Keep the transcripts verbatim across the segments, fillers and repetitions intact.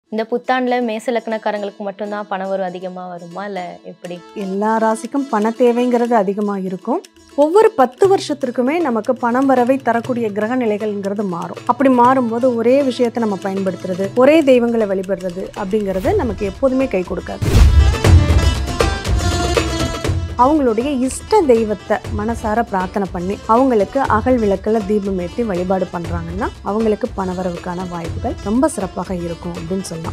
இந்த புத்தாண்டுல மேச லக்னக்காரங்களுக்கு மட்டும் தான் பண வரவு அதிகமா வருமா இல்ல எப்படி? எல்லா ராசிக்கும் பண தேவைங்கிறது அதிகமா இருக்கும். ஒவ்வொரு பத்து வருஷத்திற்குமே நமக்கு பணம் வரவை தரக்கூடிய கிரக நிலைகள்ங்கிறது மாறும். அப்படி மாறும்போது ஒரே விஷயத்தை நம்ம பயன்படுத்துறது, ஒரே தெய்வங்களை வழிபடுறது அப்படிங்கிறது நமக்கு எப்போதுமே கை கொடுக்காது. அவங்களுடைய இஷ்ட தெய்வத்தை மனசார பிரார்த்தனை பண்ணி அவங்களுக்கு அகல் விளக்கில் தீபம் ஏற்றி வழிபாடு பண்றாங்கன்னா அவங்களுக்கு பணவரவுக்கான வாய்ப்புகள் ரொம்ப சிறப்பாக இருக்கும் அப்படின்னு சொல்லலாம்.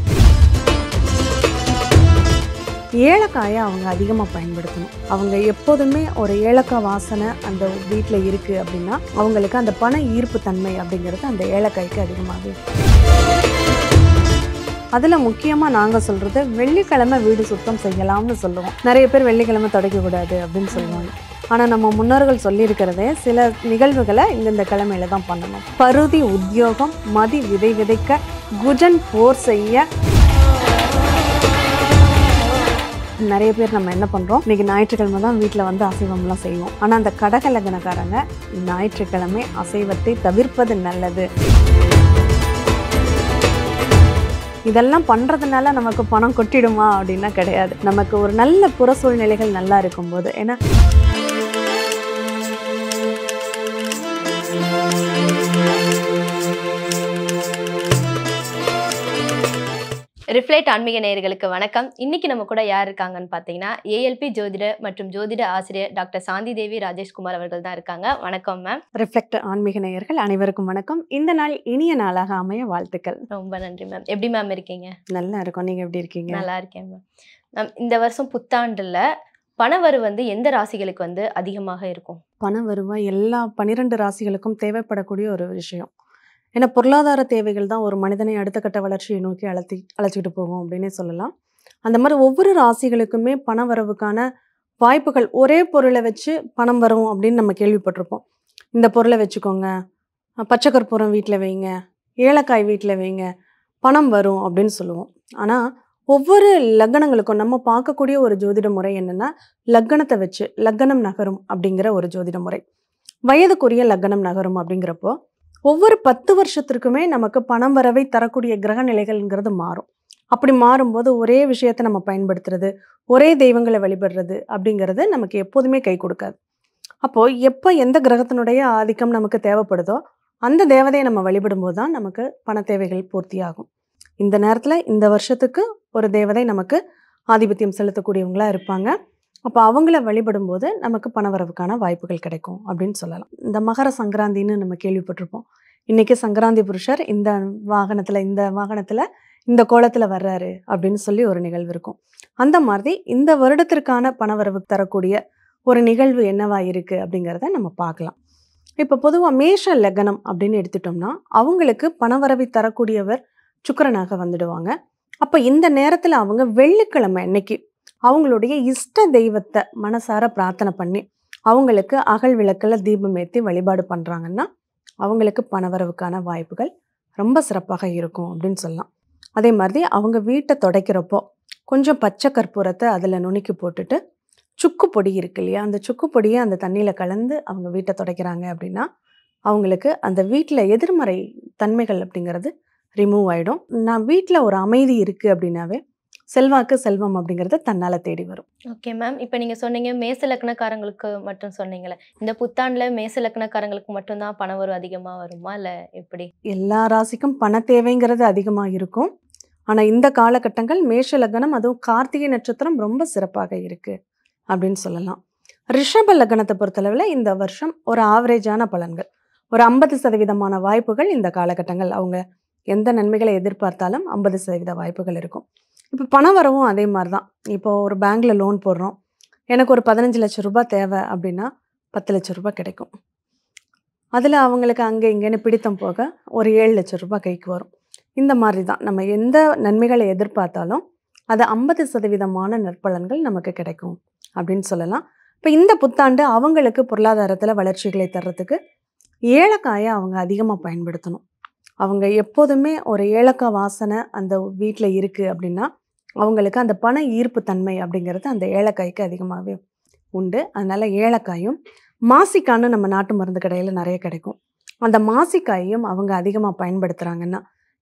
ஏலக்காயை அவங்க அதிகமாக பயன்படுத்தணும். அவங்க எப்போதுமே ஒரு ஏலக்காய் வாசனை அந்த வீட்டில் இருக்குது அப்படின்னா அவங்களுக்கு அந்த பண ஈர்ப்பு தன்மை அப்படிங்கிறது அந்த ஏலக்காய்க்கு அதிகமாகவே. அதில் முக்கியமாக நாங்கள் சொல்கிறது வெள்ளிக்கிழமை வீடு சுத்தம் செய்யலாம்னு சொல்லுவோம். நிறைய பேர் வெள்ளிக்கிழமை துடைக்கக்கூடாது அப்படின்னு சொல்லுவாங்க. ஆனால் நம்ம முன்னோர்கள் சொல்லியிருக்கிறதே சில நிகழ்வுகளை இந்தந்த கிழமையில தான் பண்ணணும். பருதி உத்தியோகம், மதி விதை விதைக்க, குஜன் போர் செய்ய. நிறைய பேர் நம்ம என்ன பண்ணுறோம், இன்றைக்கி ஞாயிற்றுக்கிழமை தான் வீட்டில் வந்து அசைவம்லாம் செய்வோம். ஆனால் அந்த கடக லக்னக்காரங்க ஞாயிற்றுக்கிழமை அசைவத்தை தவிர்ப்பது நல்லது. இதெல்லாம் பண்ணுறதுனால நமக்கு பணம் கொட்டிடுமா அப்படின்னா கிடையாது. நமக்கு ஒரு நல்ல புற சூழ்நிலைகள் நல்லா இருக்கும்போது, ஏன்னா ரிஃப்ளெக்ட் ஆன்மீக நேயர்களுக்கு வணக்கம். இன்னைக்கு நம்ம கூட யார் இருக்காங்கன்னு பார்த்தீங்கன்னா ஏஎல்பி ஜோதிட மற்றும் ஜோதிட ஆசிரியர் டாக்டர் சாந்தி தேவி ராஜேஷ்குமார் அவர்கள் தான் இருக்காங்க. வணக்கம் மேம். ரிஃப்ளெக்ட் ஆன்மீக நேயர்கள் அனைவருக்கும் வணக்கம். இந்த நாள் இனிய நாளாக அமைய வாழ்த்துக்கள். ரொம்ப நன்றி மேம். எப்படி மேம் இருக்கீங்க? நல்லா இருக்கும். நீங்க எப்படி இருக்கீங்க? நல்லா இருக்கேன் மேம். மேம், இந்த வருஷம் புத்தாண்டுல பணவரவு வந்து எந்த ராசிகளுக்கு வந்து அதிகமாக இருக்கும்? பண வருவாய் எல்லா பன்னிரெண்டு ராசிகளுக்கும் தேவைப்படக்கூடிய ஒரு விஷயம். ஏன்னா பொருளாதார தேவைகள் தான் ஒரு மனிதனை அடுத்த கட்ட வளர்ச்சியை நோக்கி அழைத்தி அழைச்சிட்டு போகும் அப்படின்னே சொல்லலாம். அந்த மாதிரி ஒவ்வொரு ராசிகளுக்குமே பண வரவுக்கான வாய்ப்புகள், ஒரே பொருளை வச்சு பணம் வரும் அப்படின்னு நம்ம கேள்விப்பட்டிருப்போம். இந்த பொருளை வச்சுக்கோங்க, பச்சை கற்பூரம் வீட்டில் வைங்க, ஏலக்காய் வீட்டில் வைங்க, பணம் வரும் அப்படின்னு சொல்லுவோம். ஆனால் ஒவ்வொரு லக்னங்களுக்கும் நம்ம பார்க்கக்கூடிய ஒரு ஜோதிட முறை என்னென்னா, லக்னத்தை வச்சு லக்னம் நகரும் அப்படிங்கிற ஒரு ஜோதிட முறை. வயதுக்குரிய லக்னம் நகரும் அப்படிங்கிறப்போ ஒவ்வொரு பத்து வருஷத்திற்குமே நமக்கு பணம் வரவை தரக்கூடிய கிரக நிலைகள்ங்கிறது மாறும். அப்படி மாறும்போது ஒரே விஷயத்தை நம்ம பயன்படுத்துறது, ஒரே தெய்வங்களை வழிபடுறது அப்படிங்கிறது நமக்கு எப்போதுமே கை கொடுக்காது. அப்போது எப்போ எந்த கிரகத்தினுடைய ஆதிக்கம் நமக்கு தேவைப்படுதோ அந்த தேவதையை நம்ம வழிபடும்போது தான் நமக்கு பண தேவைகள் பூர்த்தியாகும். இந்த நேரத்தில் இந்த வருஷத்துக்கு ஒரு தேவதை நமக்கு ஆதிபத்தியம் செலுத்தக்கூடியவங்களா இருப்பாங்க. அப்போ அவங்கள வழிபடும்போது நமக்கு பணவரவுக்கான வாய்ப்புகள் கிடைக்கும் அப்படின்னு சொல்லலாம். இந்த மகர சங்கராந்தின்னு நம்ம கேள்விப்பட்டிருப்போம். இன்றைக்கி சங்கராந்தி புருஷர் இந்த வாகனத்தில் இந்த வாகனத்தில் இந்த கோலத்தில் வர்றாரு அப்படின்னு சொல்லி ஒரு நிகழ்வு இருக்கும். அந்த மாதிரி இந்த வருடத்திற்கான பணவரவு தரக்கூடிய ஒரு நிகழ்வு என்னவா இருக்குது அப்படிங்கிறத நம்ம பார்க்கலாம். இப்போ பொதுவாக மேஷ லக்னம் அப்படின்னு எடுத்துட்டோம்னா அவங்களுக்கு பணவரவை தரக்கூடியவர் சுக்கிரனாக வந்துடுவாங்க. அப்போ இந்த நேரத்தில் அவங்க வெள்ளிக்கிழமை அன்னைக்கு அவங்களுடைய இஷ்ட தெய்வத்தை மனசார பிரார்த்தனை பண்ணி அவங்களுக்கு அகல் விளக்கில் தீபம் ஏற்றி வழிபாடு பண்ணுறாங்கன்னா அவங்களுக்கு பணவரவுக்கான வாய்ப்புகள் ரொம்ப சிறப்பாக இருக்கும் அப்படின்னு சொல்லலாம். அதே மாதிரி அவங்க வீட்டை துடைக்கிறப்போ கொஞ்சம் பச்சை கற்பூரத்தை அதில் நுணுக்கி போட்டுட்டு சுக்கு பொடி இருக்கு இல்லையா, அந்த சுக்கு பொடியை அந்த தண்ணியில் கலந்து அவங்க வீட்டை துடைக்கிறாங்க அப்படின்னா அவங்களுக்கு அந்த வீட்டில் எதிர்மறை தன்மைகள் அப்படிங்கிறது ரிமூவ் ஆகிடும். நான் வீட்டில் ஒரு அமைதி இருக்குது அப்படின்னாவே செல்வாக்கு செல்வம் அப்படிங்கிறது தன்னால் தேடி வரும். Okay ma'am. இப்போ நீங்கள் சொன்னீங்க மேச லக்னக்காரங்களுக்கு மட்டும் சொன்னீங்களே, இந்த புத்தாண்டில் மேச லக்னக்காரங்களுக்கு மட்டும்தான் பண வரவு அதிகமாக வருமா இல்லை எப்படி? எல்லா ராசிக்கும் பண தேவைங்கிறது அதிகமாக இருக்கும். ஆனால் இந்த காலகட்டங்கள் மேஷ லக்னம் அதுவும் கார்த்திகை நட்சத்திரம் ரொம்ப சிறப்பாக இருக்குது அப்படின்னு சொல்லலாம். ரிஷப லக்னத்தை பொறுத்தளவில் இந்த வருஷம் ஒரு ஆவரேஜான பலன்கள், ஒரு ஐம்பது சதவீதமான வாய்ப்புகள் இந்த காலகட்டங்கள் அவங்க எந்த நன்மைகளை எதிர்பார்த்தாலும் ஐம்பது சதவீத வாய்ப்புகள் இருக்கும். இப்போ பண வரவும் அதே மாதிரி தான். இப்போது ஒரு பேங்க்கில் லோன் போடுறோம், எனக்கு ஒரு பதினஞ்சு லட்சம் ரூபாய் தேவை அப்படின்னா பத்து லட்சம் ரூபாய் கிடைக்கும். அதில் அவங்களுக்கு அங்கே இங்கேன்னு பிடித்தம் போக ஒரு ஏழு லட்சம் ரூபாய் கைக்கு வரும். இந்த மாதிரி தான் நம்ம எந்த நன்மைகளை எதிர்பார்த்தாலும் அது ஐம்பது சதவீதமான நற்பலன்கள் நமக்கு கிடைக்கும் அப்படின்னு சொல்லலாம். இப்போ இந்த புத்தாண்டு அவங்களுக்கு பொருளாதாரத்தில் வளர்ச்சிகளை தர்றதுக்கு ஏலக்காயை அவங்க அதிகமாக பயன்படுத்தணும். அவங்க எப்போதுமே ஒரு ஏலக்காய் வாசனை அந்த வீட்டில் இருக்குது அப்படின்னா அவங்களுக்கு அந்த பண ஈர்ப்பு தன்மை அப்படிங்கிறது அந்த ஏலக்காய்க்கு அதிகமாகவே உண்டு. அதனால் ஏலக்காயும் மாசிக்கான்னு நம்ம நாட்டு மருந்து கடையில் நிறைய கிடைக்கும். அந்த மாசிக்காயையும் அவங்க அதிகமாக பயன்படுத்துகிறாங்கன்னா,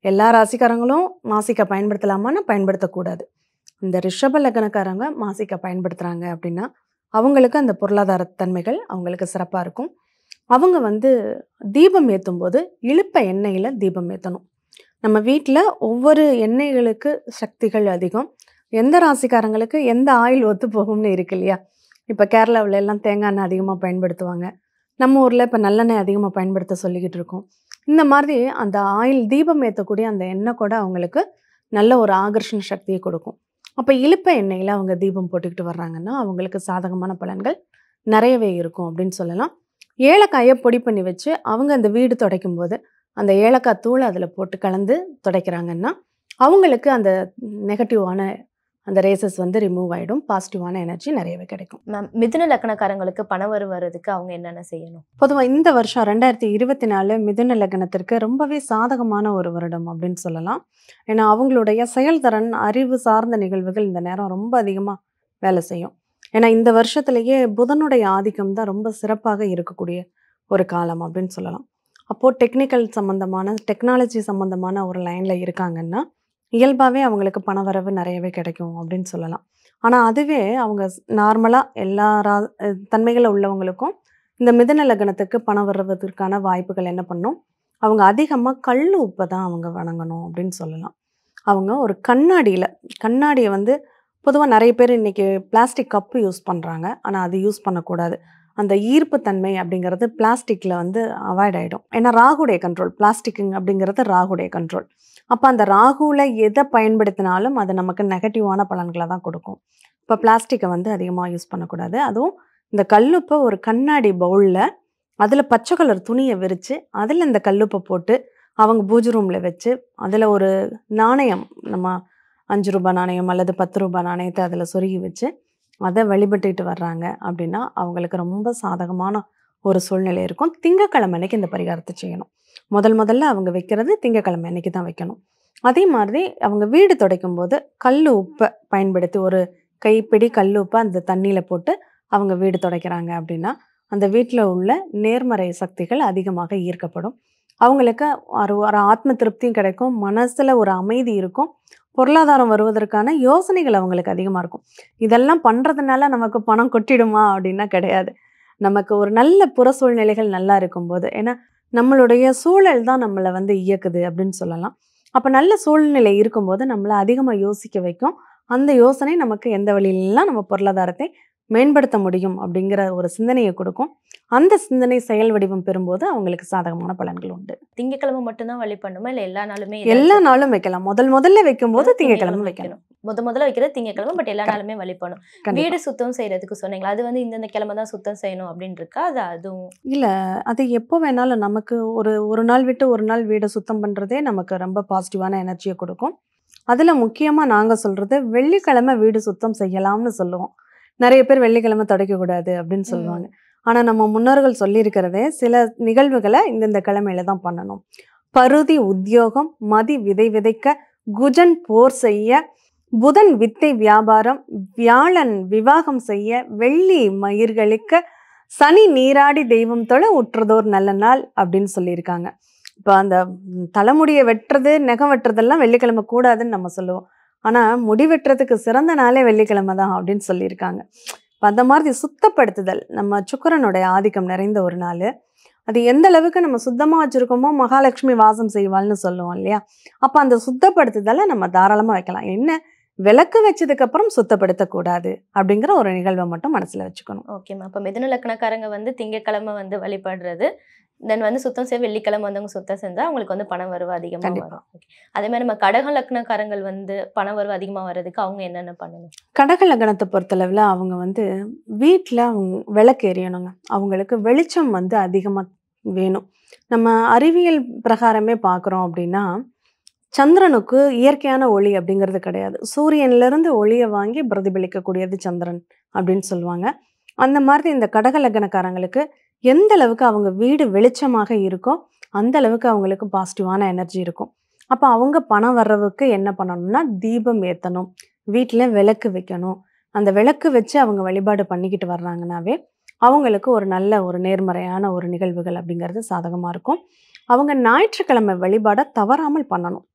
எல்லா ராசிக்காரங்களும் மாசிக்கா பயன்படுத்தலாமான்னா பயன்படுத்தக்கூடாது. இந்த ரிஷப லக்னக்காரங்க மாசிக்கா பயன்படுத்துகிறாங்க அப்படின்னா அவங்களுக்கு அந்த பொருளாதார தன்மைகள் அவங்களுக்கு சிறப்பாக இருக்கும். அவங்க வந்து தீபம் ஏற்றும் போது இழுப்ப எண்ணெயில் தீபம் ஏற்றணும். நம்ம வீட்டில் ஒவ்வொரு எண்ணெய்களுக்கு சக்திகள் அதிகம். எந்த ராசிக்காரங்களுக்கு எந்த ஆயில் ஒத்து போகும்னு இருக்கு இல்லையா? இப்போ கேரளாவில் எல்லாம் தேங்காய் எண்ணெய் அதிகமாக பயன்படுத்துவாங்க. நம்ம ஊரில் இப்போ நல்லெண்ணெய் அதிகமாக பயன்படுத்த சொல்லிக்கிட்டு இருக்கோம். இந்த மாதிரி அந்த ஆயில் தீபம் ஏற்றக்கூடிய அந்த எண்ணெய் கூட அவங்களுக்கு நல்ல ஒரு ஆகர்ஷண சக்தியை கொடுக்கும். அப்போ இழுப்ப எண்ணெயில் அவங்க தீபம் போட்டுக்கிட்டு வர்றாங்கன்னா அவங்களுக்கு சாதகமான பலன்கள் நிறையவே இருக்கும் அப்படின்னு சொல்லலாம். ஏலக்காயை பொடி பண்ணி வச்சு அவங்க அந்த வீடு துடைக்கும் போது அந்த ஏலக்காய் தூளை அதில் போட்டு கலந்து துடைக்கிறாங்கன்னா அவங்களுக்கு அந்த நெகட்டிவான அந்த ரேசஸ் வந்து ரிமூவ் ஆகிடும். பாசிட்டிவான எனர்ஜி நிறையவே கிடைக்கும். மேம், மிதுன லக்னக்காரங்களுக்கு பண வரவு வர்றதுக்கு அவங்க என்னென்ன செய்யணும்? பொதுவாக இந்த வருஷம் ரெண்டாயிரத்தி இருபத்தி நாலு மிதுன லக்னத்திற்கு ரொம்பவே சாதகமான ஒரு வருடம் அப்படின்னு சொல்லலாம். ஏன்னா அவங்களுடைய செயல்திறன், அறிவு சார்ந்த நிகழ்வுகள் இந்த நேரம் ரொம்ப அதிகமாக வேலை செய்யும். ஏன்னா இந்த வருஷத்துலேயே புதனுடைய ஆதிக்கம் தான் ரொம்ப சிறப்பாக இருக்கக்கூடிய ஒரு காலம் அப்படின்னு சொல்லலாம். அப்போது டெக்னிக்கல் சம்மந்தமான டெக்னாலஜி சம்மந்தமான ஒரு லைனில் இருக்காங்கன்னா இயல்பாகவே அவங்களுக்கு பணவரவு நிறையவே கிடைக்கும் அப்படின்னு சொல்லலாம். ஆனால் அதுவே அவங்க நார்மலாக எல்லா ரா தன்மைகளில் உள்ளவங்களுக்கும் இந்த மிதுன லக்னத்துக்கு பணம் வர்றதுக்கான வாய்ப்புகள் என்ன பண்ணும், அவங்க அதிகமாக கல் உப்பை தான் அவங்க வணங்கணும் அப்படின்னு சொல்லலாம். அவங்க ஒரு கண்ணாடியில் கண்ணாடியை வந்து பொதுவாக நிறைய பேர் இன்றைக்கி பிளாஸ்டிக் கப்பு யூஸ் பண்ணுறாங்க. ஆனால் அது யூஸ் பண்ணக்கூடாது. அந்த ஈர்ப்பு தன்மை அப்படிங்கிறது பிளாஸ்டிக்கில் வந்து அவாய்ட் ஆகிடும். ஏன்னா ராகுடைய கண்ட்ரோல் பிளாஸ்டிக்குங்க அப்படிங்கிறது ராகுடைய கண்ட்ரோல். அப்போ அந்த ராகுவில் எதை பயன்படுத்தினாலும் அது நமக்கு நெகட்டிவான பலன்களை தான் கொடுக்கும். இப்போ பிளாஸ்டிக்கை வந்து அதிகமாக யூஸ் பண்ணக்கூடாது. அதுவும் இந்த கல்லுப்பை ஒரு கண்ணாடி பவுலில் அதில் பச்சை கலர் துணியை விரித்து அதில் இந்த கல்லுப்பை போட்டு அவங்க பூஜை ரூமில் வச்சு அதில் ஒரு நாணயம், நம்ம அஞ்சு ரூபாய் நாணயம் அல்லது பத்து ரூபாய் நாணயத்தை அதில் சொருகி வச்சு அதை வழிபட்டுக்கிட்டு வர்றாங்க அப்படின்னா அவங்களுக்கு ரொம்ப சாதகமான ஒரு சூழ்நிலை இருக்கும். திங்கக்கிழமை அன்னைக்கு இந்த பரிகாரத்தை செய்யணும். முதல் முதல்ல அவங்க வைக்கிறது திங்கக்கிழமை அன்னைக்கு தான் வைக்கணும். அதே மாதிரி அவங்க வீடு துடைக்கும் போது கல் உப்பை பயன்படுத்தி ஒரு கைப்பிடி கல் உப்பை அந்த தண்ணியில் போட்டு அவங்க வீடு துடைக்கிறாங்க அப்படின்னா அந்த வீட்டில் உள்ள நேர்மறை சக்திகள் அதிகமாக ஈர்க்கப்படும். அவங்களுக்கு ஒரு ஒரு ஆத்ம திருப்தியும் கிடைக்கும். மனசில் ஒரு அமைதி இருக்கும். பொருளாதாரம் வருவதற்கான யோசனைகள் அவங்களுக்கு அதிகமாக இருக்கும். இதெல்லாம் பண்ணுறதுனால நமக்கு பணம் கொட்டிடுமா அப்படின்னா கிடையாது. நமக்கு ஒரு நல்ல புற சூழ்நிலைகள் நல்லா இருக்கும்போது, ஏன்னா நம்மளுடைய சூழல் தான் நம்மளை வந்து இயக்குது அப்படின்னு சொல்லலாம். அப்போ நல்ல சூழ்நிலை இருக்கும்போது நம்மளை அதிகமாக யோசிக்க வைக்கும். அந்த யோசனை நமக்கு எந்த வழியிலெல்லாம் நம்ம பொருளாதாரத்தை மேம்படுத்த முடியும் அப்படிங்கிற ஒரு சிந்தனையை கொடுக்கும். அந்த சிந்தனை செயல் வடிவம் பெறும்போது அவங்களுக்கு சாதகமான பலன்கள் உண்டு. திங்கக்கிழமை மட்டும்தான் வழிபடணுமா இல்லை எல்லா நாளுமே? எல்லா நாளும் வைக்கலாம். முதல் முதல்ல வைக்கும்போது திங்கக்கிழமை வைக்கணும். முத முதல்ல வைக்கிறது திங்கக்கிழமை, பட் எல்லா நாளுமே வழிபடணும். வீடு சுத்தம் செய்யறதுக்கு சொன்னீங்களா, அது வந்து இந்தந்த கிழமை தான் சுத்தம் செய்யணும் அப்படின்னு இருக்கா? அது அதுவும் இல்லை, அது எப்போ வேணாலும் நமக்கு ஒரு ஒரு நாள் விட்டு ஒரு நாள் வீடை சுத்தம் பண்ணுறதே நமக்கு ரொம்ப பாசிட்டிவான எனர்ஜியை கொடுக்கும். அதில் முக்கியமாக நாங்கள் சொல்கிறது வெள்ளிக்கிழமை வீடு சுத்தம் செய்யலாம்னு சொல்லுவோம். நிறைய பேர் வெள்ளிக்கிழமை துடைக்கக்கூடாது அப்படின்னு சொல்லுவாங்க. ஆனால் நம்ம முன்னோர்கள் சொல்லியிருக்கிறதே சில நிகழ்வுகளை இந்தந்த கிழமையில தான் பண்ணணும். பருதி உத்தியோகம், மதி விதை விதைக்க, குஜன் போர் செய்ய, புதன் வித்தை வியாபாரம், வியாழன் விவாகம் செய்ய, வெள்ளி மயிர்களிக்க, சனி நீராடி தெய்வம் தொழ உற்றதோர் நல்ல நாள் அப்படின்னு சொல்லியிருக்காங்க. இப்போ அந்த தலைமுடியை வெட்டுறது, நகம் வெட்டுறதெல்லாம் வெள்ளிக்கிழமை கூடாதுன்னு நம்ம சொல்லுவோம். ஆனால் முடி வெட்டுறதுக்கு சிறந்த நாளே வெள்ளிக்கிழமை தான் அப்படின்னு சொல்லியிருக்காங்க. இப்போ அந்த மாதிரி சுத்தப்படுத்துதல் நம்ம சுக்கிரனுடைய ஆதிக்கம் நிறைந்த ஒரு நாள். அது எந்த அளவுக்கு நம்ம சுத்தமாக வச்சுருக்கோமோ மகாலட்சுமி வாசம் செய்வாள்னு சொல்லுவோம் இல்லையா? அப்போ அந்த சுத்தப்படுத்துதலை நம்ம தாராளமாக வைக்கலாம். என்ன, விளக்கு வச்சதுக்கப்புறம் சுத்தப்படுத்தக்கூடாது அப்படிங்கிற ஒரு நிகழ்வை மட்டும் மனசில் வச்சுக்கணும். ஓகேம்மா. அப்போ மிதுன லக்னக்காரங்க வந்து திங்கக்கிழமை வந்து வழிபடுறது, தென் வந்து சுத்தம் செய்ய வெள்ளிக்கிழமை வந்து அவங்க சுத்தம் செஞ்சால் அவங்களுக்கு வந்து பணம் வரவு அதிகமாக வரும். அதே மாதிரி நம்ம கடக லக்னக்காரங்கள் வந்து பண வரவு அதிகமாக வர்றதுக்கு அவங்க என்னென்ன பண்ணணும்? கடக லக்னத்தை பொறுத்தளவில் அவங்க வந்து வீட்டில் அவங்க விளக்கு எரியணுங்க. அவங்களுக்கு வெளிச்சம் வந்து அதிகமாக வேணும். நம்ம அறிவியல் பிரகாரமே பார்க்குறோம் அப்படின்னா சந்திரனுக்கு இயற்கையான ஒளி அப்படிங்கிறது கிடையாது. சூரியன்லேருந்து ஒளியை வாங்கி பிரதிபலிக்கக்கூடியது சந்திரன் அப்படின்னு சொல்லுவாங்க. அந்த மாதிரி இந்த கடக லக்னக்காரங்களுக்கு எந்த அளவுக்கு அவங்க வீடு வெளிச்சமாக இருக்கோ அந்த அளவுக்கு அவங்களுக்கு பாசிட்டிவான எனர்ஜி இருக்கும். அப்போ அவங்க பணம் வர்றவுக்கு என்ன பண்ணணும்னா தீபம் ஏற்றணும், வீட்டில் விளக்கு வைக்கணும். அந்த விளக்கு வச்சு அவங்க வழிபாடு பண்ணிக்கிட்டு வர்றாங்கனாவே அவங்களுக்கு ஒரு நல்ல ஒரு நேர்மறையான ஒரு நிகழ்வுகள் அப்படிங்கிறது சாதகமாக இருக்கும். அவங்க ஞாயிற்றுக்கிழமை வழிபாடை தவறாமல் பண்ணணும்.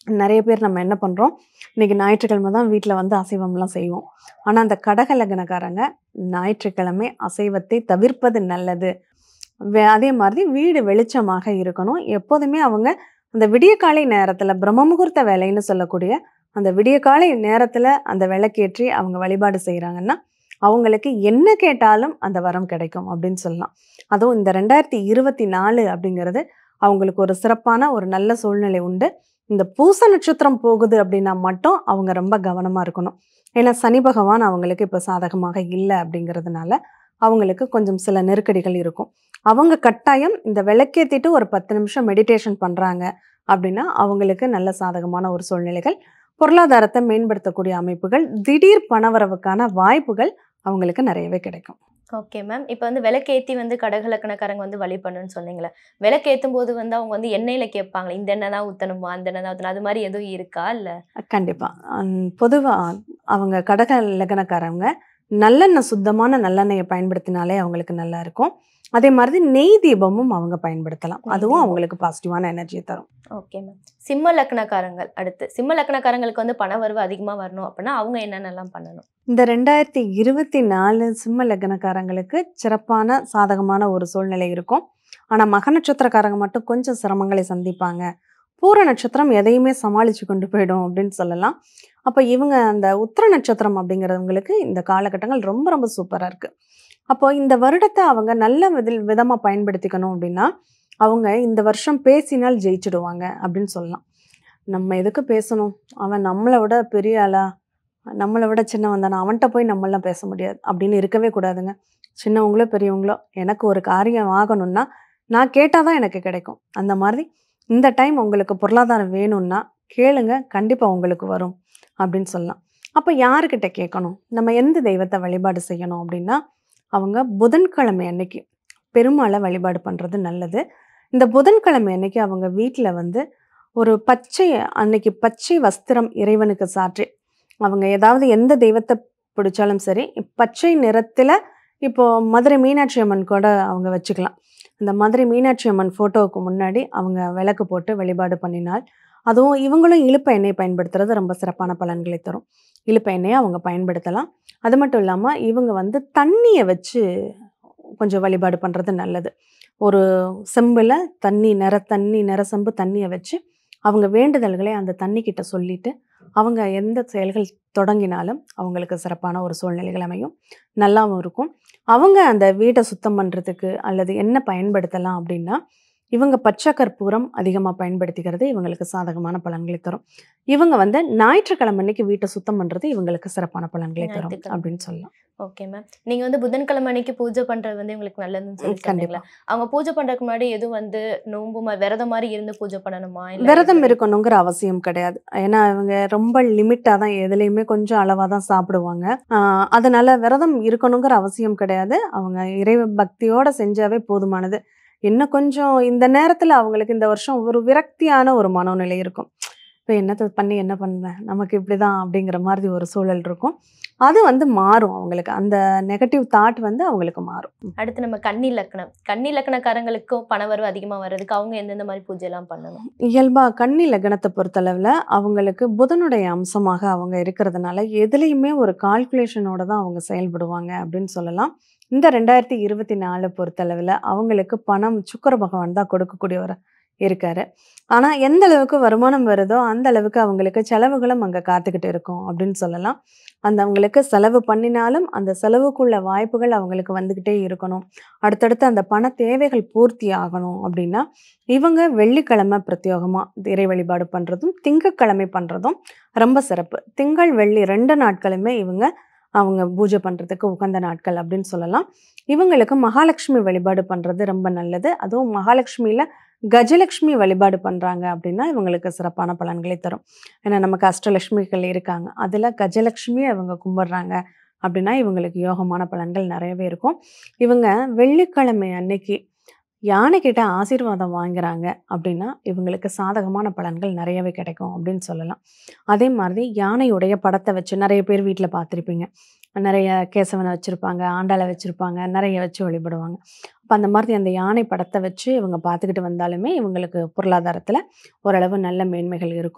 நிறைய பேர் நம்ம என்ன பண்ணுறோம், இன்றைக்கி ஞாயிற்றுக்கிழமை தான் வீட்டில் வந்து அசைவம்லாம் செய்வோம். ஆனால் அந்த கடக லக்னக்காரங்க ஞாயிற்றுக்கிழமை அசைவத்தை தவிர்ப்பது நல்லது. வே அதே மாதிரி வீடு வெளிச்சமாக இருக்கணும். எப்போதுமே அவங்க அந்த விடியற்காலை நேரத்தில் பிரம்ம முகூர்த்த வேலைன்னு சொல்லக்கூடிய அந்த விடியற்காலை நேரத்தில் அந்த விளக்கேற்றி அவங்க வழிபாடு செய்கிறாங்கன்னா அவங்களுக்கு என்ன கேட்டாலும் அந்த வரம் கிடைக்கும் அப்படின்னு சொல்லலாம். அதுவும் இந்த ரெண்டாயிரத்தி இருபத்தி நாலு அப்படிங்கிறது அவங்களுக்கு ஒரு சிறப்பான ஒரு நல்ல சூழ்நிலை உண்டு. இந்த பூச நட்சத்திரம் போகுது அப்படின்னா மட்டும் அவங்க ரொம்ப கவனமாக இருக்கணும். ஏன்னா சனி பகவான் அவங்களுக்கு இப்போ சாதகமாக இல்லை அப்படிங்கிறதுனால அவங்களுக்கு கொஞ்சம் சில நெருக்கடிகள் இருக்கும். அவங்க கட்டாயம் இந்த விளக்கேற்றிட்டு ஒரு பத்து நிமிஷம் மெடிடேஷன் பண்ணுறாங்க அப்படின்னா அவங்களுக்கு நல்ல சாதகமான ஒரு சூழ்நிலைகள், பொருளாதாரத்தை மேம்படுத்தக்கூடிய அமைப்புகள், திடீர் பணவரவுக்கான வாய்ப்புகள் அவங்களுக்கு நிறையவே கிடைக்கும். Okay ma'am. இப்போ வந்து விளக்கேற்றி வந்து கடக லக்னக்காரங்க வந்து வழிபடணும்னு சொன்னீங்களே, விளக்கேற்றும் போது வந்து அவங்க வந்து எண்ணெயில் கேட்பாங்களே, இந்த எண்ணெய் தான் ஊற்றணுமா, அந்த எண்ணெய் தான் ஊற்றணும், அது மாதிரி எதுவும் இருக்கா? இல்லை கண்டிப்பாக பொதுவாக அவங்க கடக லக்னக்காரங்க நல்லெண்ணெய், சுத்தமான நல்லெண்ணெயை பயன்படுத்தினாலே அவங்களுக்கு நல்லா இருக்கும். அதே மாதிரி நெய் தீபமும் அவங்க பயன்படுத்தலாம். அதுவும் அவங்களுக்கு பாசிட்டிவான எனர்ஜியை தரும். Okay ma'am. சிம்ம லக்னக்காரங்கள் அடுத்து சிம்ம லக்னக்காரங்களுக்கு வந்து பண வரவு அதிகமாக வரணும் அப்படின்னா அவங்க என்னென்னலாம் பண்ணணும்? இந்த ரெண்டாயிரத்தி இருபத்தி நாலு சிம்ம லக்னக்காரங்களுக்கு சிறப்பான சாதகமான ஒரு சூழ்நிலை இருக்கும். ஆனால் மக நட்சத்திரக்காரங்க மட்டும் கொஞ்சம் சிரமங்களை சந்திப்பாங்க. பூர நட்சத்திரம் எதையுமே சமாளித்து கொண்டு போயிடும் அப்படின்னு சொல்லலாம். அப்போ இவங்க அந்த உத்திர நட்சத்திரம் அப்படிங்கிறவங்களுக்கு இந்த காலகட்டங்கள் ரொம்ப ரொம்ப சூப்பராக இருக்குது. அப்போ இந்த வருடத்தை அவங்க நல்ல விதில் விதமாக பயன்படுத்திக்கணும் அப்படின்னா அவங்க இந்த வருஷம் பேசினால் ஜெயிச்சிடுவாங்க அப்படின்னு சொல்லலாம். நம்ம எதுக்கு பேசணும், அவன் நம்மளை விட பெரிய ஆளா, நம்மளை விட சின்னவன் தானே, அவன்கிட்ட போய் நம்மளாம் பேச முடியாது அப்படின்னு இருக்கவே கூடாதுங்க. சின்னவங்களோ பெரியவங்களோ எனக்கு ஒரு காரியம் ஆகணும்னா நான் கேட்டால் தான் எனக்கு கிடைக்கும். அந்த மாதிரி இந்த டைம் உங்களுக்கு பொருளாதாரம் வேணும்னா கேளுங்க, கண்டிப்பாக உங்களுக்கு வரும் அப்படின்னு சொல்லலாம். அப்போ யாருக்கிட்ட கேட்கணும், நம்ம எந்த தெய்வத்தை வழிபாடு செய்யணும் அப்படின்னா அவங்க புதன்கிழமை அன்னைக்கு பெருமாளை வழிபாடு பண்ணுறது நல்லது. இந்த புதன்கிழமை அன்னைக்கு அவங்க வீட்டில் வந்து ஒரு பச்சை அன்னைக்கு பச்சை வஸ்திரம் இறைவனுக்கு சாற்றி அவங்க ஏதாவது எந்த தெய்வத்தை பிடிச்சாலும் சரி பச்சை நிறத்தில், இப்போது மதுரை மீனாட்சி அம்மன் கூட அவங்க வச்சுக்கலாம். அந்த மதுரை மீனாட்சி அம்மன் ஃபோட்டோவுக்கு முன்னாடி அவங்க விளக்கு போட்டு வழிபாடு பண்ணினால், அதுவும் இவங்களும் இழுப்ப எண்ணெய் பயன்படுத்துறது ரொம்ப சிறப்பான பலன்களை தரும். இழுப்ப எண்ணெயை அவங்க பயன்படுத்தலாம். அது மட்டும் இல்லாமல் இவங்க வந்து தண்ணியை வச்சு கொஞ்சம் வழிபாடு பண்ணுறது நல்லது. ஒரு செம்பில் தண்ணி நிற தண்ணி நிற செம்பு தண்ணியை வச்சு அவங்க வேண்டுதல்களை அந்த தண்ணிக்கிட்ட சொல்லிட்டு அவங்க எந்த செயல்கள் தொடங்கினாலும் அவங்களுக்கு சிறப்பான ஒரு சூழ்நிலைகள் அமையும், நல்லாவும் இருக்கும். அவங்க அந்த வீட்டை சுத்தம் பண்ணுறதுக்கு அல்லது என்ன பயன்படுத்தலாம் அப்படின்னா இவங்க பச்சை கற்பூரம் அதிகமாக பயன்படுத்திக்கிறது இவங்களுக்கு சாதகமான பலன்களை தரும். இவங்க வந்து ஞாயிற்றுக்கிழமை அன்னைக்கு வீட்டை சுத்தம் பண்ணுறது இவங்களுக்கு சிறப்பான பலன்களை தரும் அப்படின்னு சொல்லலாம். Okay ma'am. நீங்கள் வந்து புதன்கிழமை அன்னைக்கு பூஜை பண்ணுறது வந்து இவங்களுக்கு நல்லதுன்னு சொல்லி சொன்னீங்களா? அவங்க பூஜை பண்ணுறதுக்கு முன்னாடி எதுவும் வந்து நோம்பு விரதம் மாதிரி இருந்து பூஜை பண்ணணுமா? விரதம் இருக்கணுங்கிற அவசியம் கிடையாது. ஏன்னா இவங்க ரொம்ப லிமிட்டாக தான் எதுலேயுமே கொஞ்சம் அளவாக தான் சாப்பிடுவாங்க. அதனால விரதம் இருக்கணுங்கிற அவசியம் கிடையாது. அவங்க இறை பக்தியோடு செஞ்சாவே போதுமானது. இன்னும் கொஞ்சம் இந்த நேரத்தில் அவங்களுக்கு இந்த வருஷம் ஒரு விரக்தியான ஒரு மனோநிலை இருக்கும். இப்போ என்னத்தை பண்ணி என்ன பண்ணுவேன், நமக்கு இப்படி தான் அப்படிங்கிற மாதிரி ஒரு சூழல் இருக்கும். அது வந்து மாறும் அவங்களுக்கு, அந்த நெகட்டிவ் தாட் வந்து அவங்களுக்கு மாறும். அடுத்து நம்ம கன்னி லக்னம் கன்னி லக்னக்காரங்களுக்கும் பண வரவு அதிகமாக வர்றதுக்கு அவங்க எந்தெந்த மாதிரி பூஜைலாம் பண்ணணும்? இயல்பாக கன்னி லக்னத்தை பொறுத்தளவில் அவங்களுக்கு புதனுடைய அம்சமாக அவங்க இருக்கிறதுனால எதுலேயுமே ஒரு கால்குலேஷனோட தான் அவங்க செயல்படுவாங்க அப்படின்னு சொல்லலாம். இந்த ரெண்டாயிரத்தி இருபத்தி நாலு பொறுத்தளவில் அவங்களுக்கு பணம் சுக்கிர பகவான் தான் கொடுக்கக்கூடியவர் இருக்காரு. ஆனால் எந்த அளவுக்கு வருமானம் வருதோ அந்த அளவுக்கு அவங்களுக்கு செலவுகளும் அங்கே காத்துக்கிட்டு இருக்கும் அப்படின்னு சொல்லலாம். அந்த அவங்களுக்கு செலவு பண்ணினாலும் அந்த செலவுக்குள்ள வாய்ப்புகள் அவங்களுக்கு வந்துக்கிட்டே இருக்கணும். அடுத்தடுத்து அந்த பண தேவைகள் பூர்த்தி ஆகணும் அப்படின்னா இவங்க வெள்ளிக்கிழமை பிரத்யோகமாக இறை வழிபாடு பண்ணுறதும் திங்கட்கிழமை பண்ணுறதும் ரொம்ப சிறப்பு. திங்கள் வெள்ளி ரெண்டு நாட்களுமே இவங்க அவங்க பூஜை பண்ணுறதுக்கு உகந்த நாட்கள் அப்படின்னு சொல்லலாம். இவங்களுக்கு மகாலட்சுமி வழிபாடு பண்ணுறது ரொம்ப நல்லது. அதுவும் மகாலட்சுமியில் கஜலட்சுமி வழிபாடு பண்ணுறாங்க அப்படின்னா இவங்களுக்கு சிறப்பான பலன்களை தரும். ஏன்னா நமக்கு அஷ்டலட்சுமிகள் இருக்காங்க, அதில் கஜலட்சுமி அவங்க கும்பிட்றாங்க அப்படின்னா இவங்களுக்கு யோகமான பலன்கள் நிறையவே இருக்கும். இவங்க வெள்ளிக்கிழமை அன்னைக்கு யானைக்கிட்ட ஆசீர்வாதம் வாங்குறாங்க அப்படின்னா இவங்களுக்கு சாதகமான பலன்கள் நிறையவே கிடைக்கும் அப்படின்னு சொல்லலாம். அதே மாதிரி யானையுடைய படத்தை வச்சு நிறைய பேர் வீட்டில் பார்த்துருப்பீங்க. நிறைய கேசவனை வச்சுருப்பாங்க, ஆண்டாளை வச்சுருப்பாங்க, நிறைய வச்சு வழிபடுவாங்க. அப்போ அந்த மாதிரி அந்த யானை படத்தை வச்சு இவங்க பார்த்துக்கிட்டு வந்தாலுமே இவங்களுக்கு பொருளாதாரத்தில் ஓரளவு நல்ல மேன்மைகள் இருக்கும்.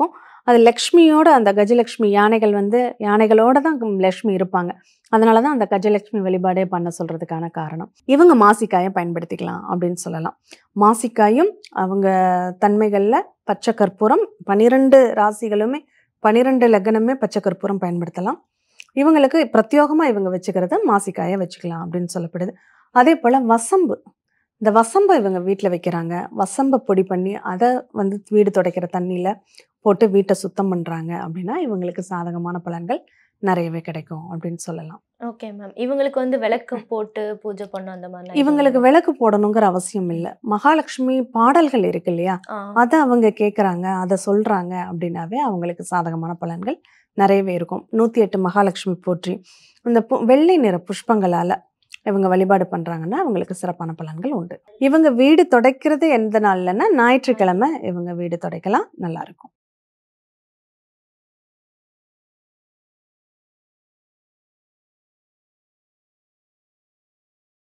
அது லக்ஷ்மியோட அந்த கஜலட்சுமி யானைகள் வந்து யானைகளோட தான் லக்ஷ்மி இருப்பாங்க. அதனால தான் அந்த கஜலட்சுமி வழிபாடே பண்ண சொல்றதுக்கான காரணம். இவங்க மாசிக்காயை பயன்படுத்திக்கலாம் அப்படின்னு சொல்லலாம். மாசிக்காயும் அவங்க தன்மைகளில் பச்சை கற்பூரம், பன்னிரெண்டு ராசிகளுமே பன்னிரெண்டு லக்னமே பச்சை கற்பூரம் பயன்படுத்தலாம். இவங்களுக்கு பிரத்யோகமாக இவங்க வச்சுக்கிறது மாசிக்காயை வச்சுக்கலாம் அப்படின்னு சொல்லப்படுது. அதே போல் வசம்பு, இந்த வசம்பை இவங்க வீட்டில் வைக்கிறாங்க. வசம்பை பொடி பண்ணி அதை வந்து வீடு துடைக்கிற தண்ணியில் போட்டு வீட்டை சுத்தம் பண்ணுறாங்க அப்படின்னா இவங்களுக்கு சாதகமான பலன்கள் நிறையவே கிடைக்கும் அப்படின்னு சொல்லலாம். Okay ma'am. இவங்களுக்கு வந்து விளக்கு போட்டு பூஜை பண்ணும் அந்த மாதிரி இவங்களுக்கு விளக்கு போடணுங்கிற அவசியம் இல்லை. மகாலட்சுமி பாடல்கள் இருக்கு இல்லையா, அதை அவங்க கேட்குறாங்க, அதை சொல்கிறாங்க அப்படின்னாவே அவங்களுக்கு சாதகமான பலன்கள் நிறையவே இருக்கும். நூற்றி எட்டு மகாலட்சுமி போற்றி இந்த பு வெள்ளை நிற புஷ்பங்களால் இவங்க வழிபாடு பண்ணுறாங்கன்னா அவங்களுக்கு சிறப்பான பலன்கள் உண்டு. இவங்க வீடு துடைக்கிறது எந்த நாள்லன்னா ஞாயிற்றுக்கிழமை இவங்க வீடு துடைக்கலாம், நல்லாயிருக்கும்.